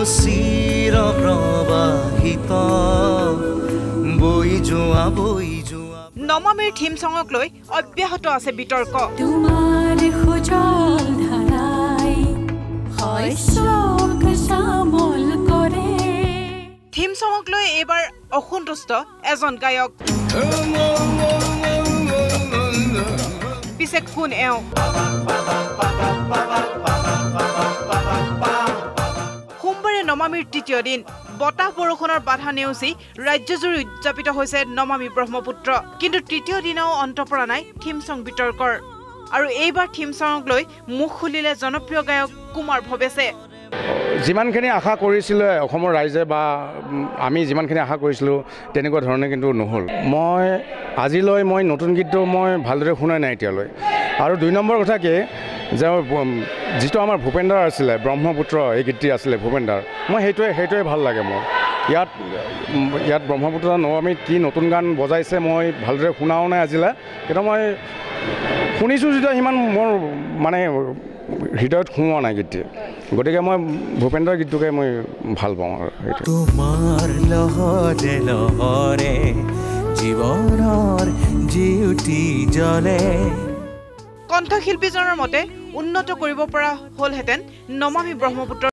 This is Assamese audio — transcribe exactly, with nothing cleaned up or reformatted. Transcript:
চিৰ প্ৰবাহিত বৈ যোৱা বৈ যোৱা নমামিৰ থিম সংক লৈ অব্যাহত আছে বিতৰ্ক তোমাৰ খোজল ধাৰাই শস্যক সামল কৰে থিম সংক লৈ এবাৰ অসন্তুষ্ট এজন গায়ক পিছে কোন এওঁ সোমবাৰে নমামিৰ তৃতীয় দিন বতাহ বৰষুণৰ বাধা নেওচি ৰাজ্যজুৰি উদযাপিত হৈছে নমামি ব্ৰহ্মপুত্ৰ কিন্তু তৃতীয় দিনাও অন্ত পৰা নাই থিম সং বিতৰ্কৰ আৰু এইবাৰ থিম সংক লৈ মুখ খুলিলে জনপ্ৰিয় গায়ক কুমাৰ ভৱেশে যিমানখিনি আশা কৰিছিলে অসমৰ ৰাইজে বা আমি যিমানখিনি আশা কৰিছিলোঁ তেনেকুৱা ধৰণে কিন্তু নহ'ল মই আজিলৈ মই নতুন গীতটো মই ভালদৰে শুনাই নাই এতিয়ালৈ আৰু দুই নম্বৰ কথা কি যে যিটো আমাৰ ভূপেন্দাৰ আছিলে ব্ৰহ্মপুত্ৰ এই গীতটি আছিলে ভূপেন্দাৰ মই সেইটোৱে সেইটোৱে ভাল লাগে মোৰ ইয়াত ইয়াত ব্ৰহ্মপুত্ৰ নমামিত কি নতুন গান বজাইছে মই ভালদৰে শুনাও নাই আজিলৈ কিন্তু মই শুনিছোঁ যেতিয়া সিমান মোৰ মানে হৃদয়ত সোমোৱা নাই গীতটি গতিকে মই ভূপেন্দ্ৰৰ গীতটোকে মই ভাল পাওঁ আৰু তোমাৰ লহৰে লহৰে জীৱনৰ জিউতি জ্বলে কণ্ঠশিল্পীজনৰ মতে উন্নত কৰিব পৰা হ'লহেঁতেন নমামি ব্ৰহ্মপুত্ৰ